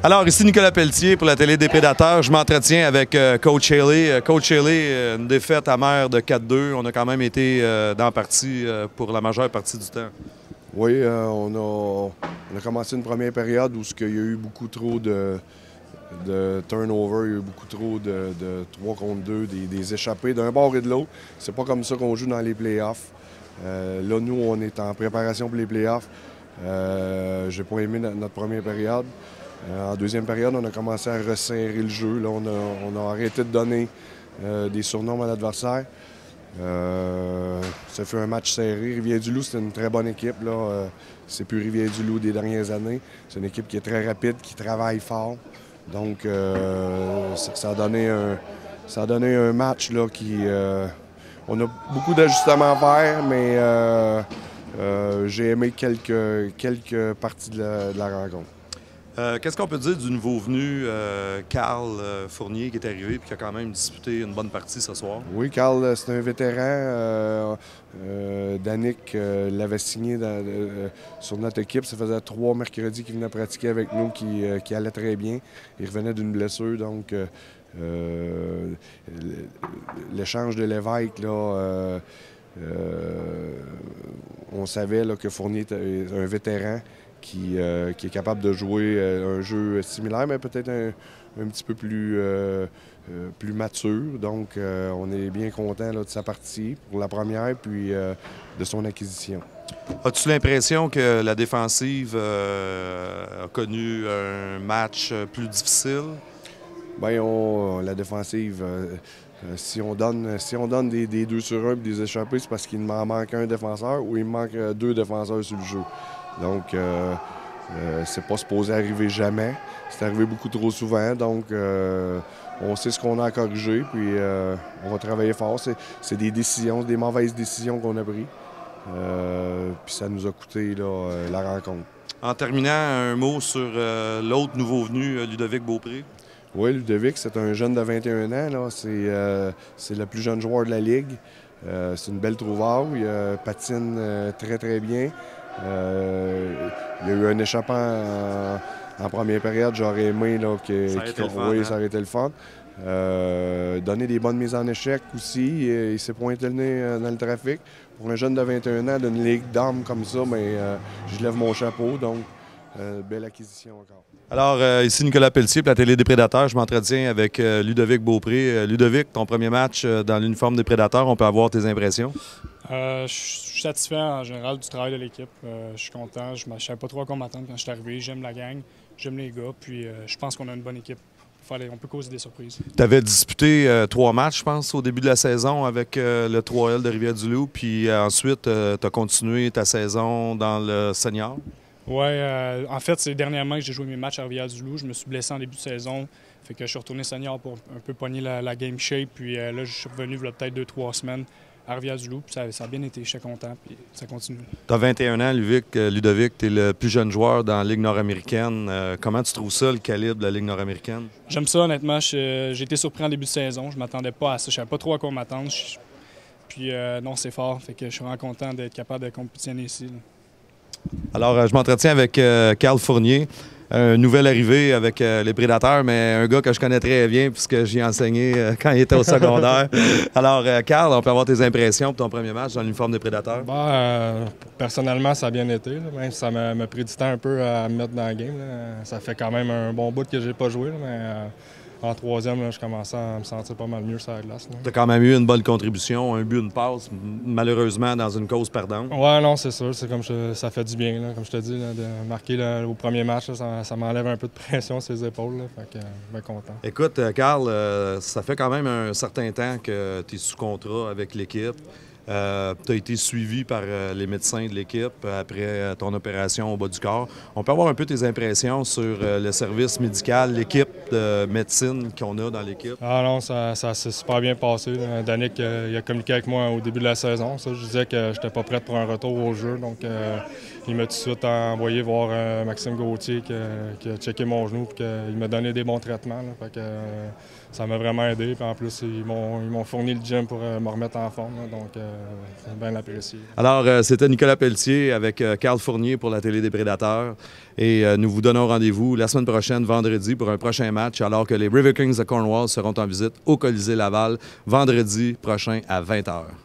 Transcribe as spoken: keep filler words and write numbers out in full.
Alors, ici Nicolas Pelletier pour la télé des Prédateurs. Je m'entretiens avec euh, Coach Haley. Euh, Coach Haley, euh, une défaite amère de quatre deux. On a quand même été euh, dans la partie euh, pour la majeure partie du temps. Oui, euh, on, a, on a commencé une première période où il y a eu beaucoup trop de, de turnover, il y a eu beaucoup trop de, de trois contre deux, des, des échappées d'un bord et de l'autre. C'est pas comme ça qu'on joue dans les playoffs. Euh, là, nous, on est en préparation pour les playoffs. Euh, J'ai pas aimé notre, notre première période. Euh, en deuxième période, on a commencé à resserrer le jeu. Là, on, a, on a arrêté de donner euh, des surnoms à l'adversaire. Euh, ça fait un match serré. Rivière-du-Loup, c'est une très bonne équipe. Euh, c'est plus Rivière-du-Loup des dernières années. C'est une équipe qui est très rapide, qui travaille fort. Donc, euh, ça, ça, a donné un, ça a donné un match là, qui... Euh, on a beaucoup d'ajustements à faire, mais euh, euh, j'ai aimé quelques, quelques parties de la, de la rencontre. Euh, Qu'est-ce qu'on peut dire du nouveau venu, euh, Carl euh, Fournier, qui est arrivé et qui a quand même disputé une bonne partie ce soir? Oui, Carl, c'est un vétéran. Euh, euh, Danick euh, l'avait signé dans, euh, sur notre équipe. Ça faisait trois mercredis qu'il venait pratiquer avec nous, qui, euh, qui allait très bien. Il revenait d'une blessure, donc euh, euh, l'échange de l'évêque, là, euh, euh, on savait là, que Fournier était un vétéran. Qui, euh, qui est capable de jouer euh, un jeu similaire, mais peut-être un, un petit peu plus, euh, euh, plus mature. Donc, euh, on est bien content là, de sa partie pour la première, puis euh, de son acquisition. As-tu l'impression que la défensive euh, a connu un match plus difficile? Bien, on, la défensive, euh, si on donne, si on donne des, des deux sur un et des échappés, c'est parce qu'il m'en manque un défenseur ou il me manque deux défenseurs sur le jeu. Donc, euh, euh, c'est pas supposé arriver jamais. C'est arrivé beaucoup trop souvent. Donc, euh, on sait ce qu'on a à corriger, puis euh, on va travailler fort. C'est des décisions, des mauvaises décisions qu'on a prises. Euh, puis ça nous a coûté là, euh, la rencontre. En terminant, un mot sur euh, l'autre nouveau venu, Ludovic Beaupré. Oui, Ludovic, c'est un jeune de vingt et un ans. C'est euh, le plus jeune joueur de la Ligue. Euh, c'est une belle trouvaille. Il euh, patine euh, très, très bien. Euh, il y a eu un échappant en, en première période. J'aurais aimé là, que, ça aurait été le fun. Oui, hein? ça aurait été le fun. Euh, donner des bonnes mises en échec aussi. Il, il s'est pointé le nez dans le trafic. Pour un jeune de vingt et un ans, d'une ligue d'armes comme ça, mais euh, je lève mon chapeau. Donc, euh, belle acquisition encore. Alors, euh, ici Nicolas Pelletier pour la télé des Prédateurs. Je m'entretiens avec euh, Ludovic Beaupré. Euh, Ludovic, ton premier match euh, dans l'uniforme des Prédateurs, on peut avoir tes impressions? Euh, je suis satisfait en général du travail de l'équipe. Euh, je suis content. Je ne savais pas trop à quoi m'attendre quand je suis arrivé. J'aime la gang, j'aime les gars, puis euh, je pense qu'on a une bonne équipe. On peut causer des surprises. Tu avais disputé euh, trois matchs, je pense, au début de la saison avec euh, le trois L de Rivière-du-Loup, puis euh, ensuite, euh, tu as continué ta saison dans le senior? Oui, euh, en fait, c'est dernièrement que j'ai joué mes matchs à Rivière-du-Loup. Je me suis blessé en début de saison, fait que je suis retourné senior pour un peu pogner la, la game shape, puis euh, là, je suis revenu il y a peut-être deux, trois semaines à Rivière-du-Loup, puis ça, ça a bien été, je suis content, puis ça continue. Tu as vingt et un ans, Ludovic, Ludovic tu es le plus jeune joueur dans la Ligue nord-américaine. Euh, comment tu trouves ça, le calibre de la Ligue nord-américaine? J'aime ça, honnêtement. J'ai été surpris en début de saison. Je m'attendais pas à ça. Je savais pas trop à quoi m'attendre. Puis euh, non, c'est fort. Fait que je suis vraiment content d'être capable de compétitionner ici. Là. Alors, euh, je m'entretiens avec euh, Carl Fournier, un nouvel arrivé avec euh, les Prédateurs, mais un gars que je connais très bien puisque j'y ai enseigné euh, quand il était au secondaire. Alors, euh, Carl, on peut avoir tes impressions pour ton premier match dans l'uniforme des Prédateurs? Bah, euh, personnellement, ça a bien été. Là. Même si ça m'a pris du temps un peu à me mettre dans le game. Là. Ça fait quand même un bon bout que j'ai pas joué, là, mais euh, en troisième, là, je commençais à me sentir pas mal mieux sur la glace. Tu as quand même eu une bonne contribution, un but, une passe, malheureusement dans une cause perdante. Ouais, non, c'est sûr. C'est comme je, ça fait du bien, là, comme je te dis, là, de marquer là, au premier match. Là, ça, ça m'enlève un peu de pression sur les épaules. Là, fait que, euh, bien content. Écoute, Carl, euh, ça fait quand même un certain temps que tu es sous contrat avec l'équipe. Euh, tu as été suivi par euh, les médecins de l'équipe après euh, ton opération au bas du corps. On peut avoir un peu tes impressions sur euh, le service médical, l'équipe de médecine qu'on a dans l'équipe? Ah non, ça, ça s'est super bien passé. Danick, euh, il a communiqué avec moi au début de la saison. Ça, je disais que je n'étais pas prêt pour un retour au jeu. Donc, euh, il m'a tout de suite envoyé voir euh, Maxime Gauthier qui, qui a checké mon genou et qu'il m'a donné des bons traitements. Là. Fait que, euh, ça m'a vraiment aidé. Puis en plus, ils m'ont fourni le gym pour euh, me remettre en forme. Là. Donc, euh, c'est bien apprécié. Alors, euh, c'était Nicolas Pelletier avec euh, Carl Fournier pour la télé des Prédateurs. Et euh, nous vous donnons rendez-vous la semaine prochaine, vendredi, pour un prochain match, alors que les River Kings de Cornwall seront en visite au Colisée Laval vendredi prochain à vingt heures.